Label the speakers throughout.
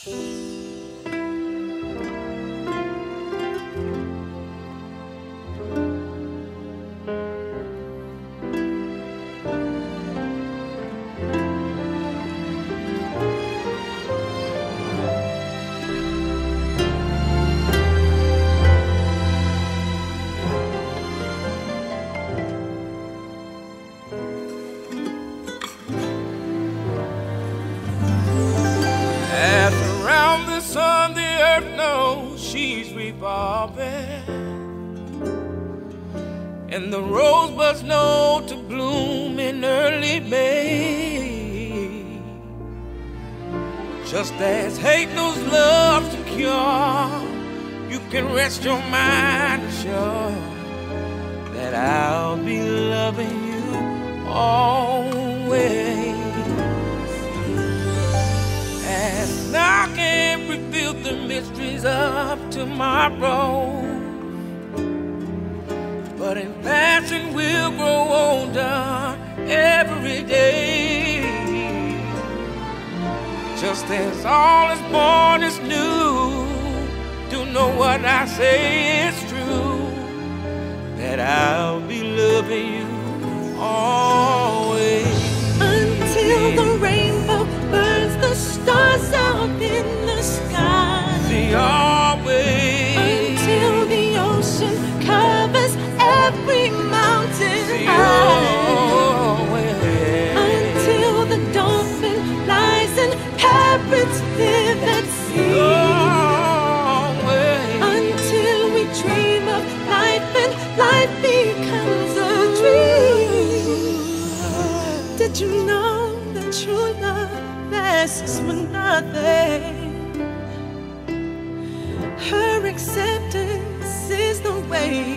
Speaker 1: She's revolving, and the rosebuds know to bloom in early May. Just as hate knows love to cure, you can rest your mind sure that I'll be loving you always. And I can't reveal the mysteries of tomorrow, but in passion we'll grow older every day. Just as all is born is new, do know what I say is true, that I'll be loving you always.
Speaker 2: Until the rainbow burns the stars out in the sky.
Speaker 1: See, always.
Speaker 2: Until the ocean covers every mountain
Speaker 1: See,
Speaker 2: high.
Speaker 1: always.
Speaker 2: Until the dolphin lies and parrots live at sea.
Speaker 1: Always.
Speaker 2: Until we dream of life and life becomes a dream. Did you know that true love asks for nothing? Her acceptance is the way.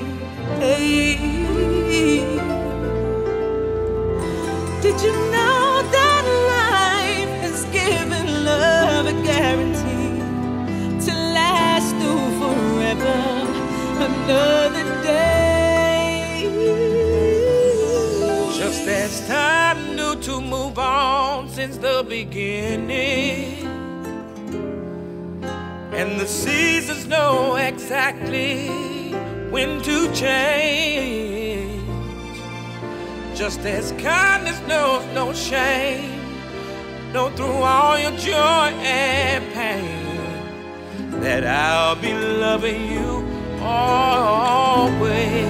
Speaker 2: Did you know that life has given love a guarantee to last through forever, another day?
Speaker 1: Just as time knew to move on since the beginning, and the seasons know exactly when to change. Just as kindness knows no shame, know through all your joy and pain, that I'll be loving you always.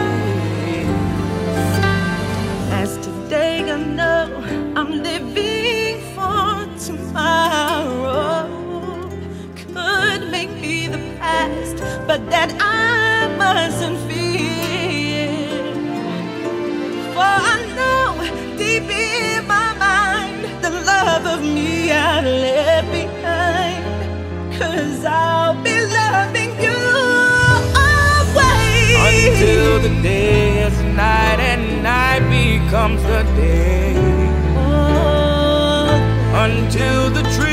Speaker 2: As today I know I'm living for tomorrow could make me the past, but that I mustn't fear. For I know deep in my mind the love of me I left behind, 'cause I'll be loving you always.
Speaker 1: Until the day is night and night becomes the day.
Speaker 2: Oh,
Speaker 1: Until the tree